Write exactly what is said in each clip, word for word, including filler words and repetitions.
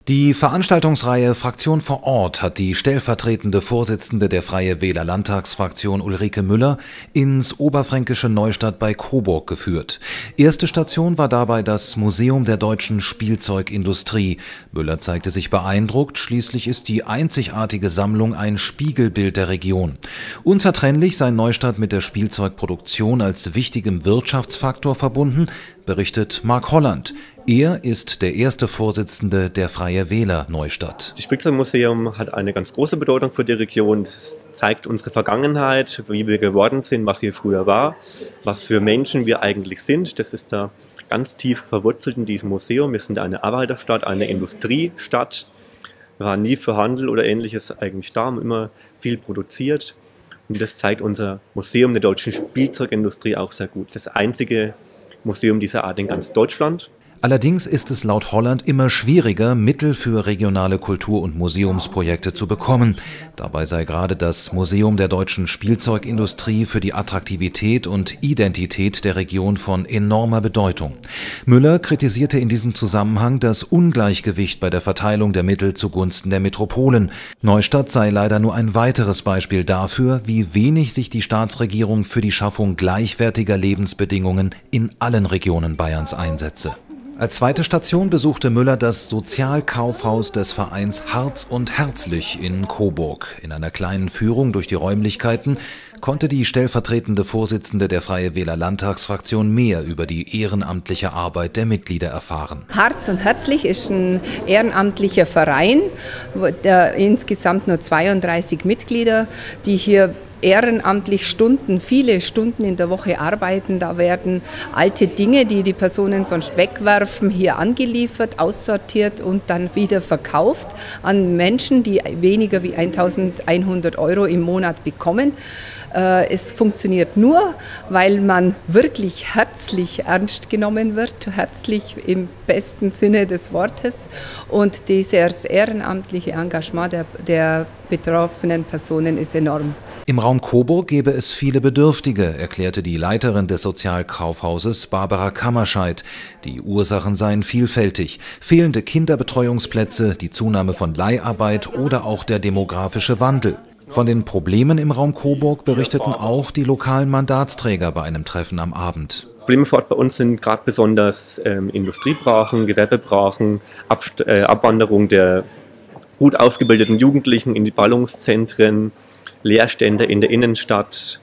Die Veranstaltungsreihe Fraktion vor Ort hat die stellvertretende Vorsitzende der Freie Wähler Landtagsfraktion Ulrike Müller ins oberfränkische Neustadt bei Coburg geführt. Erste Station war dabei das Museum der deutschen Spielzeugindustrie. Müller zeigte sich beeindruckt, schließlich ist die einzigartige Sammlung ein Spiegelbild der Region. Unzertrennlich sei Neustadt mit der Spielzeugproduktion als wichtigem Wirtschaftsfaktor verbunden, berichtet Mark Holland. Er ist der erste Vorsitzende der Freie Wähler Neustadt. Das Spielzeugmuseum hat eine ganz große Bedeutung für die Region. Es zeigt unsere Vergangenheit, wie wir geworden sind, was hier früher war, was für Menschen wir eigentlich sind. Das ist da ganz tief verwurzelt in diesem Museum. Wir sind eine Arbeiterstadt, eine Industriestadt. Wir waren nie für Handel oder Ähnliches eigentlich da, haben immer viel produziert. Und das zeigt unser Museum der deutschen Spielzeugindustrie auch sehr gut. Das einzige Museum dieser Art in ganz Deutschland. Allerdings ist es laut Holland immer schwieriger, Mittel für regionale Kultur- und Museumsprojekte zu bekommen. Dabei sei gerade das Museum der deutschen Spielzeugindustrie für die Attraktivität und Identität der Region von enormer Bedeutung. Müller kritisierte in diesem Zusammenhang das Ungleichgewicht bei der Verteilung der Mittel zugunsten der Metropolen. Neustadt sei leider nur ein weiteres Beispiel dafür, wie wenig sich die Staatsregierung für die Schaffung gleichwertiger Lebensbedingungen in allen Regionen Bayerns einsetze. Als zweite Station besuchte Müller das Sozialkaufhaus des Vereins Harz und Herzlich in Coburg. In einer kleinen Führung durch die Räumlichkeiten konnte die stellvertretende Vorsitzende der Freie Wähler Landtagsfraktion mehr über die ehrenamtliche Arbeit der Mitglieder erfahren. Harz und Herzlich ist ein ehrenamtlicher Verein, der insgesamt nur zweiunddreißig Mitglieder, die hier ehrenamtlich Stunden, viele Stunden in der Woche arbeiten. Da werden alte Dinge, die die Personen sonst wegwerfen, hier angeliefert, aussortiert und dann wieder verkauft an Menschen, die weniger wie eintausendeinhundert Euro im Monat bekommen. Es funktioniert nur, weil man wirklich herzlich ernst genommen wird, herzlich im besten Sinne des Wortes. Und dieses ehrenamtliche Engagement der, der betroffenen Personen ist enorm. Im Raum Coburg gäbe es viele Bedürftige, erklärte die Leiterin des Sozialkaufhauses Barbara Kammerscheid. Die Ursachen seien vielfältig: fehlende Kinderbetreuungsplätze, die Zunahme von Leiharbeit oder auch der demografische Wandel. Von den Problemen im Raum Coburg berichteten auch die lokalen Mandatsträger bei einem Treffen am Abend. Probleme vor Ort bei uns sind gerade besonders ähm, Industriebrachen, Gewerbebrachen, Abst äh, Abwanderung der gut ausgebildeten Jugendlichen in die Ballungszentren, Leerstände in der Innenstadt.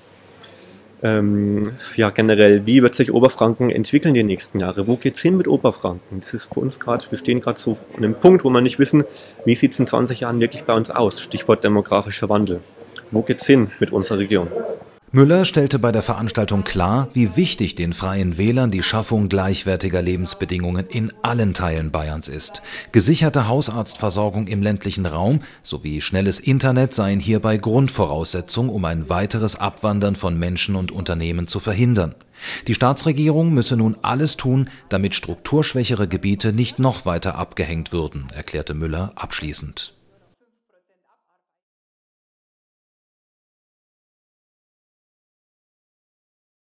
Ähm, ja, generell, wie wird sich Oberfranken entwickeln die nächsten Jahre? Wo geht's hin mit Oberfranken? Das ist für uns gerade, wir stehen gerade so an einem Punkt, wo wir nicht wissen, wie sieht es in zwanzig Jahren wirklich bei uns aus? Stichwort demografischer Wandel. Wo geht's hin mit unserer Region? Müller stellte bei der Veranstaltung klar, wie wichtig den Freien Wählern die Schaffung gleichwertiger Lebensbedingungen in allen Teilen Bayerns ist. Gesicherte Hausarztversorgung im ländlichen Raum sowie schnelles Internet seien hierbei Grundvoraussetzung, um ein weiteres Abwandern von Menschen und Unternehmen zu verhindern. Die Staatsregierung müsse nun alles tun, damit strukturschwächere Gebiete nicht noch weiter abgehängt würden, erklärte Müller abschließend.